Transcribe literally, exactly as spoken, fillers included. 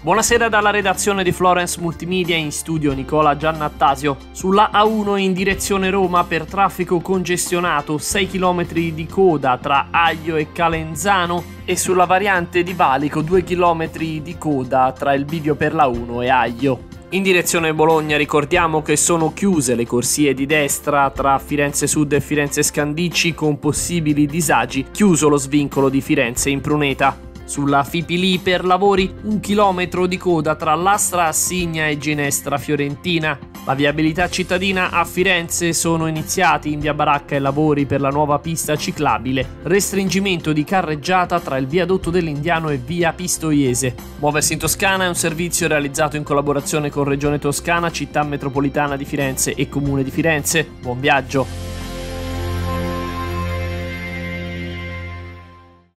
Buonasera dalla redazione di Florence Multimedia, in studio Nicola Giannattasio. Sulla A uno in direzione Roma per traffico congestionato, sei chilometri di coda tra Aglio e Calenzano, e sulla variante di Valico due chilometri di coda tra il bivio per la uno e Aglio. In direzione Bologna ricordiamo che sono chiuse le corsie di destra tra Firenze Sud e Firenze Scandicci con possibili disagi, chiuso lo svincolo di Firenze in Pruneta. Sulla Fipili per lavori un chilometro di coda tra Lastra Assigna e Ginestra Fiorentina. La viabilità cittadina a Firenze: sono iniziati in via Baracca i lavori per la nuova pista ciclabile, restringimento di carreggiata tra il viadotto dell'Indiano e via Pistoiese. Muoversi in Toscana è un servizio realizzato in collaborazione con Regione Toscana, Città Metropolitana di Firenze e Comune di Firenze. Buon viaggio!